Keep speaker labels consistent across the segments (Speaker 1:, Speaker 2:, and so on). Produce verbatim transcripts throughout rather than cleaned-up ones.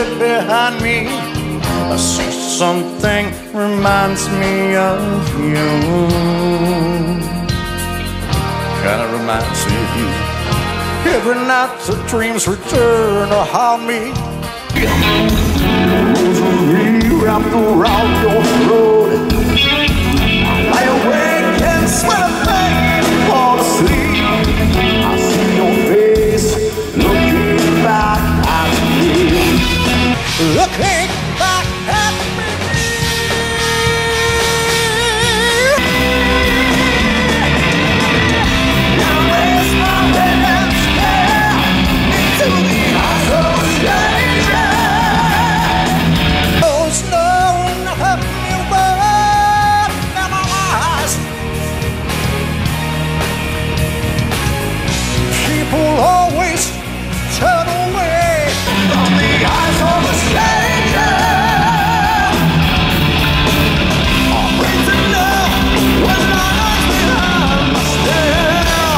Speaker 1: look behind me, I see something reminds me of you. Kinda reminds me of you. Every night the dreams return to haunt me. Rosary wrapped around your throat. I lie awake and sweat a thing, fall asleep. I see your face looking back at me. Looking back at me. Now raise my head and stare into the eyes of a stranger. There's no nothing new but memories. People always turn away from the eyes of a stranger. Afraid to know when my eyes behind my stare.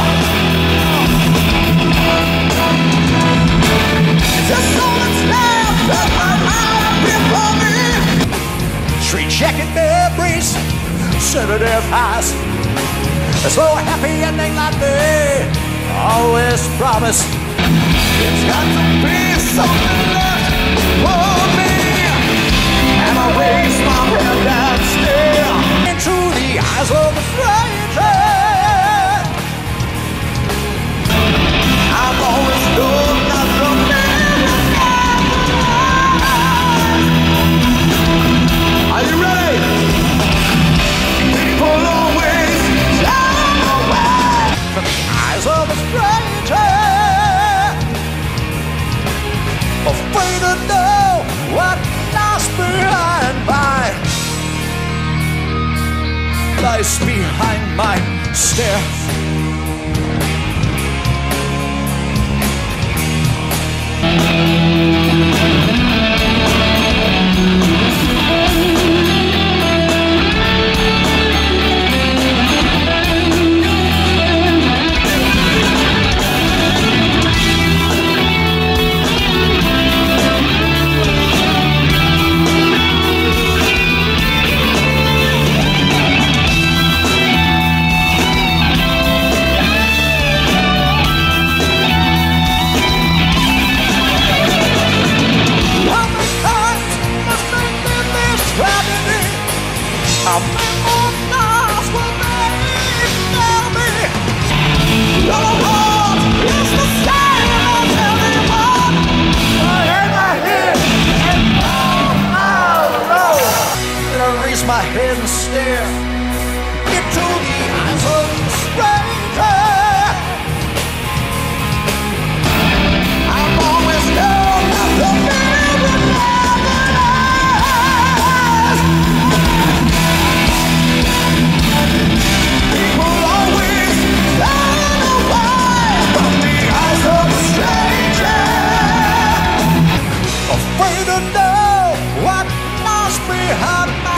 Speaker 1: Just so much left that my heart before me. Street jacket memories, sedative eyes. There's no happy ending like they always promise. It's got to be something left for me. And I raise my head and stare into the eyes of a stranger. I've always known that the man is gone. Are you ready? People always turn away from the eyes of a stranger. Afraid to know what lies behind my lies behind my stare. My head and stare into the eyes of a stranger. I've always known that the man would never last. People always turn away from the eyes of a stranger. Afraid to know what lies behind my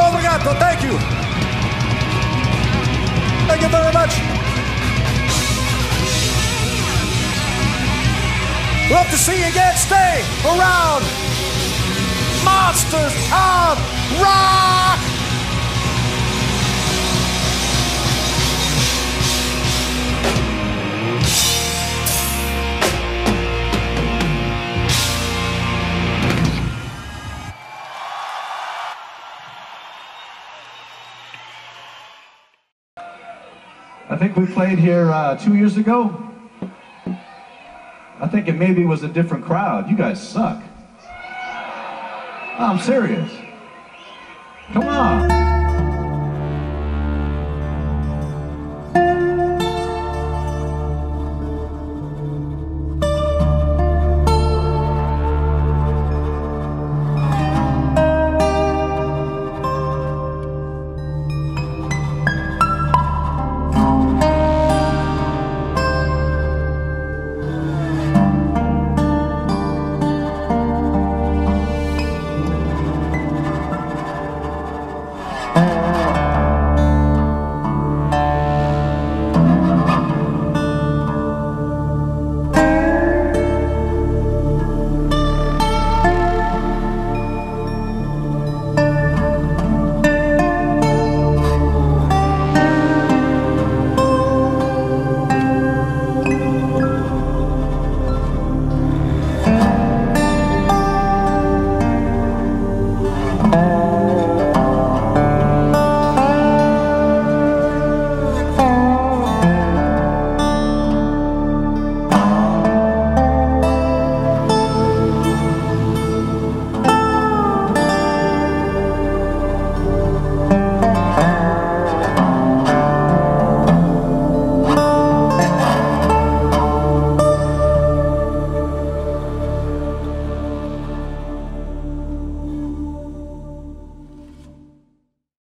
Speaker 1: Obrigado, thank you. Thank you very much. Love to see you again. Stay around. Monsters of Rock.
Speaker 2: I think we played here uh, two years ago. I think it maybe was a different crowd. You guys suck. I'm serious.